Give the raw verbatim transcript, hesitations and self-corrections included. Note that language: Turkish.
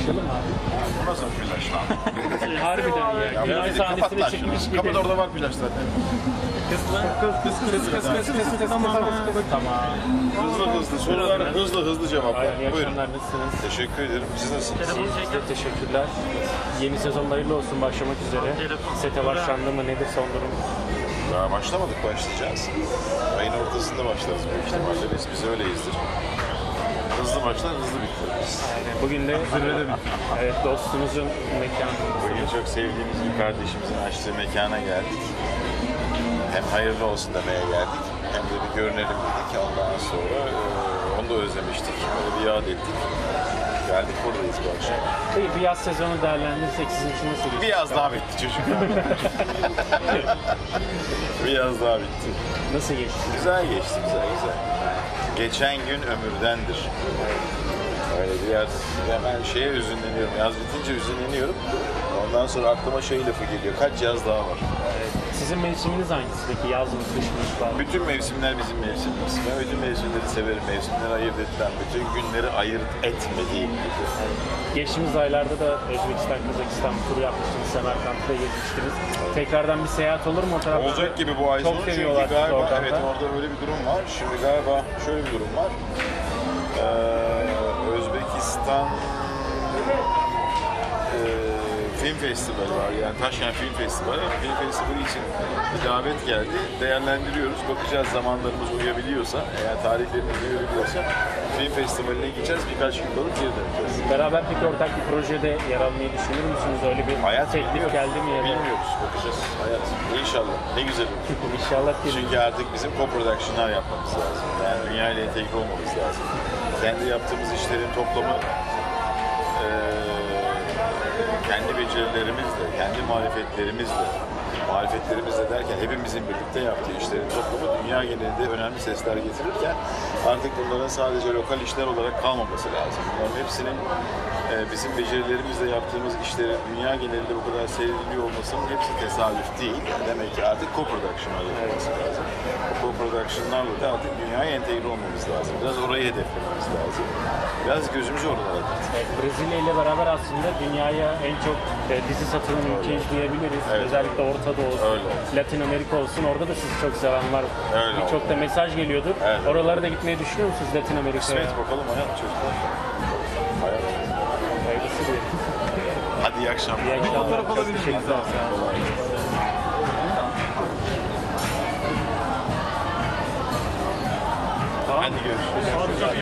başlayalım mı abi? Bu nasıl flash lan? Harbiden ya. Günay sahnesine çıkmış gibi. Kapıda orada var flash zaten. Kızla. Kız kız kız kız kız kız kız tamam. Tamam. Hızlı hızlı sorular, hızlı hızlı cevaplar. İyi Buyurun. akşamlar, nasılsınız? Teşekkür ederim. Siz nasılsınız? Siz de teşekkürler. Yeni sezon hayırlı olsun, başlamak üzere. Sete başlandı mı? Nedir son durum? Daha başlamadık, başlayacağız. Ayın ortasında başlarız büyük ihtimalle. Biz, biz öyleyizdir. Hızlı başlar, hızlı bitiririz. Aynen. Bugün de zirvede bitti. Evet, dostumuzun mekanı. Bugün çok sevdiğimiz bir kardeşimizin açtığı mekana geldik. Hem hayırlı olsun demeye geldik, hem de bir görünelim dedik. Ondan sonra e, onu da özlemiştik, öyle bir yad ettik. Geldik, buradayız bu akşam. Peki bir yaz sezonu değerlendirirsek sizin için nasıl geçti? Bir yaz daha bitti çocuklar. Bir yaz daha bitti. Nasıl geçti? Güzel geçti, güzel güzel. Geçen gün ömürdendir. Öyle biraz, ya ben şeye üzünleniyorum, yaz bitince üzünleniyorum. Ondan sonra aklıma şey lafı geliyor, kaç yaz daha var? Sizin mevsiminiz hangisi peki? Yaz mı, kış mı, var? Bütün mevsimler bizim mevsimimiz. Ben bütün mevsimleri severim, mevsimleri ayırt etmem, bütün günleri ayırt etmediğim gibi. Geçtiğimiz aylarda da Özbekistan, Kazakistan turu yapmıştınız, Semerkant'ta gezmiştiniz. Tekrardan bir seyahat olur mu o tarafta? Olacak gibi bu ay sonu Çok çünkü seviyorlar galiba oradan evet da. orada öyle bir durum var. Şimdi galiba şöyle bir durum var. Ee, Özbekistan e, Film Festivali var, yani Taşkent Film Festivali. Film Festivali için bir davet geldi. Değerlendiriyoruz. Bakacağız, zamanlarımız uyabiliyorsa, eğer tarihlerimiz uyabiliyorsa Film Festivali'ne gideceğiz. Birkaç gün kalıp geri döneceğiz. Beraber peki ortak bir projede yer almayı düşünür müsünüz? Öyle bir Hayat teklif bilmiyoruz. geldi mi ya da? Bilmiyoruz. Bakacağız. Hayat. İnşallah. Ne güzel olur. İnşallah gelir. Çünkü artık bizim co-production'lar yapmamız lazım. Yani dünya ile entegre olmamız lazım. Kendi yaptığımız işlerin toplamı eee kendi becerilerimizle, kendi marifetlerimizle, marifetlerimizle derken hepimizin birlikte yaptığı işlerin toplamı dünya genelinde önemli sesler getirirken artık bunların sadece lokal işler olarak kalmaması lazım. Bunların hepsinin e, bizim becerilerimizle yaptığımız işlerin dünya genelinde bu kadar seyrediliyor olmasının hepsi tesadüf değil. Demek ki artık co-production'lar yapılması lazım. Bu co-production'larla da artık dünyaya entegre olmamız lazım. Biraz orayı hedeflememiz lazım. Biraz gözümüzü oralara diktik. Evet, Brezilya ile beraber aslında dünyaya en çok e, dizi satılan ülkeyiz diyebiliriz. Evet. Özellikle Orta Doğu olsun, Öyle. Latin Amerika olsun. Orada da sizi çok seven var. Öyle Birçok da mesaj geliyordur. Evet. Oralara da gitmeyi düşünüyor musunuz Latin Amerika'ya? Kısmet bakalım hayat çocuklar. Hayat. Hayırlısı diyelim. Hadi iyi akşamlar. İyi akşamlar. Çok teşekkürler. Hadi görüşürüz.